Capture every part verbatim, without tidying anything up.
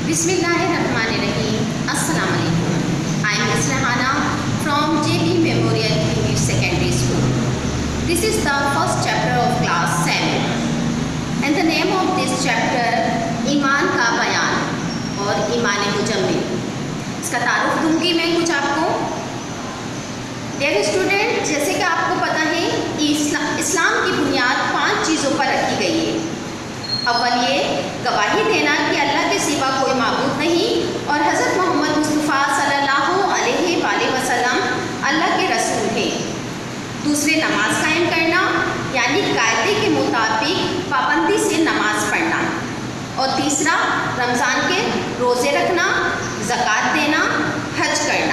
Bismillahirrahmanirrahim. Assalamu alaikum. I am Miss Rahana from J B Memorial English Secondary School. This is the first chapter of class seven. And the name of this chapter ईमान का बयान और ईमान मुजम्मिल. इसका तारुफ दूंगी मैं कुछ आपको. Dear student, जैसे कि आपको पता है इस्लाम इस्लाम की बुनियाद पांच चीज़ों पर रखी गई है. अव्वल ये गवाही देना कि अल्लाह के सिवा कोई माबूद नहीं और हज़रत मोहम्मद मुस्तफ़ा सल्लल्लाहु अलैहि वसल्लम अल्लाह के रसूल हैं. दूसरे नमाज कायम करना यानी कायदे के मुताबिक पाबंदी से नमाज पढ़ना. और तीसरा रमज़ान के रोज़े रखना, ज़कात देना, हज करना.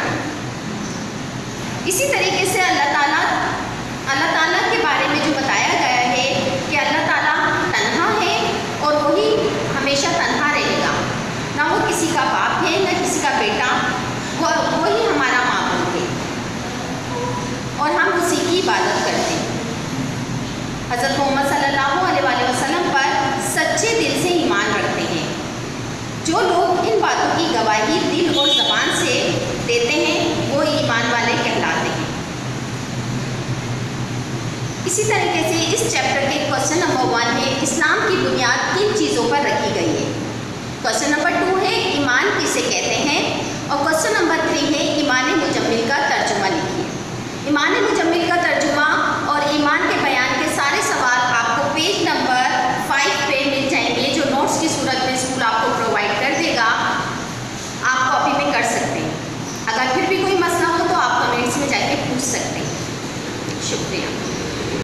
इसी तरीके से अल्लाह ताला अल्लाह ताला के बारे में जो बताया गया है कि अल्लाह ताला तन्हा है और वही हमेशा तन्हा रहेगा. ना वो किसी का बाप है ना किसी का बेटा, वो वही हमारा माबूद है और हम उसी की इबादत करते हैं. हज़रत मोहम्मद सल्लल्लाहु अलैहि वसल्लम पर सच्चे दिल से ईमान रखते हैं. जो लोग इन बातों की गवाही दिल और ज़बान से देते हैं वो ईमान वाले कहलाते हैं. इसी तरीके से इस चैप्टर के क्वेश्चन नंबर वन है इस्लाम की बुनियाद किन चीज़ों पर रखी गई है. क्वेश्चन नंबर टू है ईमान किसे कहते हैं और क्वेश्चन नंबर थ्री है ईमान मुजम्मिल का तर्जुमा लिखिए. ईमान